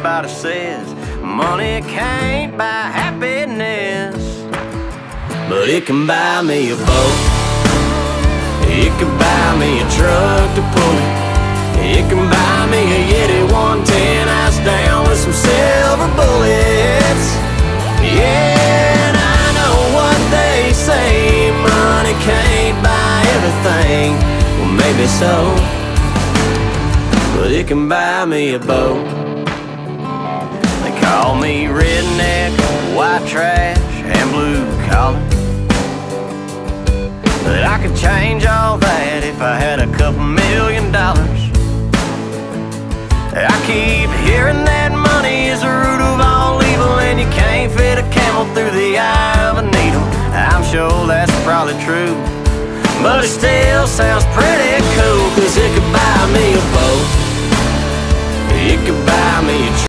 everybody says money can't buy happiness, but it can buy me a boat. It can buy me a truck to pull it. It can buy me a Yeti 110 ice down with some silver bullets. Yeah, and I know what they say, money can't buy everything. Well, maybe so, but it can buy me a boat. They call me redneck, white trash, and blue collar, but I could change all that if I had a couple $1 million. I keep hearing that money is the root of all evil, and you can't fit a camel through the eye of a needle. I'm sure that's probably true, but it still sounds pretty cool, 'cause it could buy me a boat. It could buy me a